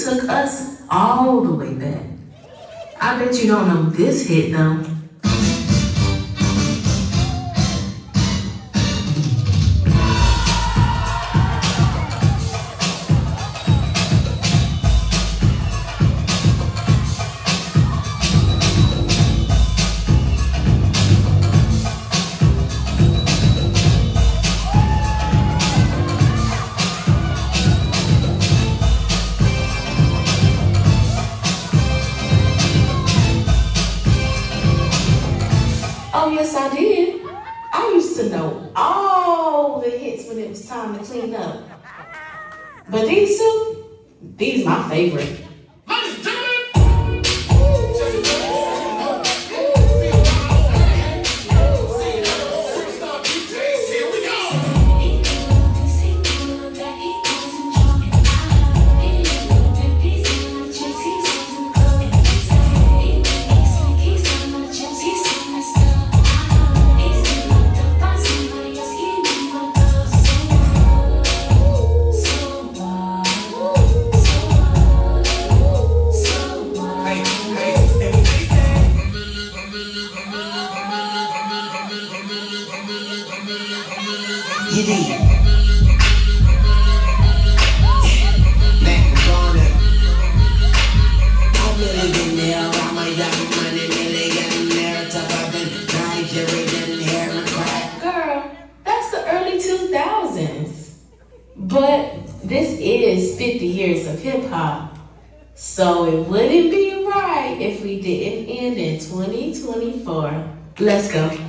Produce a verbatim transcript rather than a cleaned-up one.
took us all the way back. I bet you don't know this hit though. Oh, yes, I did. I used to know all the hits when it was time to clean up. But these two, these my favorite. You did. Back on it. I'm really been there. I might have money, really getting there. Top of it, Nigerian hair and crack. Girl, that's the early two thousands. But this is fifty years of hip hop. So it wouldn't be right if we didn't end in twenty twenty-four. Let's go.